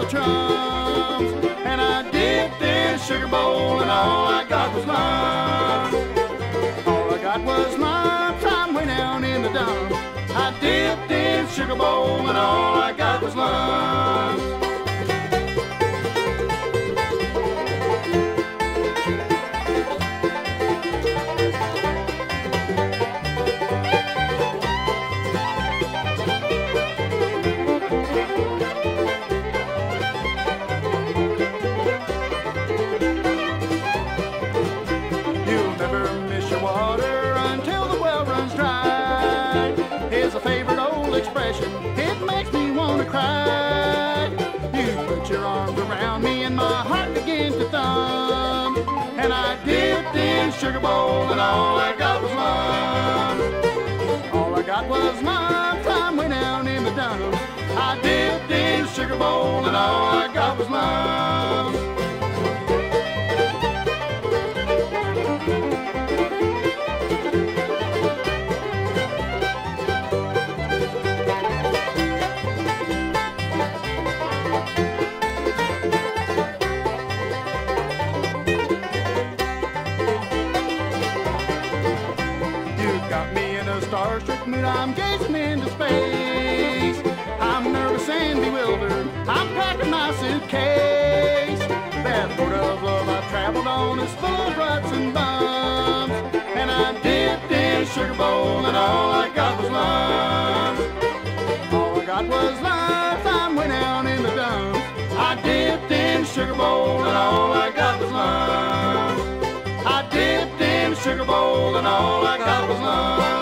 chums. And I dipped in a sugar bowl and all I got was lumps. All I got was lumps, I'm way down in the dumps. I dipped in a sugar bowl and all I got was lumps. Water until the well runs dry is a favorite old expression. It makes me want to cry. You put your arms around me and my heart began to thump. And I dipped in a sugar bowl and all I got was lumps. All I got was lumps, I'm way down in the dumps. I dipped in a sugar bowl and all I got was lumps. Got me in a starstruck mood, I'm gazing into space. I'm nervous and bewildered, I'm packing my suitcase. That boat of love I've traveled on is full of ruts and bumps. And I dipped in a sugar bowl and all I got was lumps. All I got was lumps, I'm way down in the dumps. I dipped in a sugar bowl and all I got was lumps. I dipped in a sugar bowl and all I got was lumps.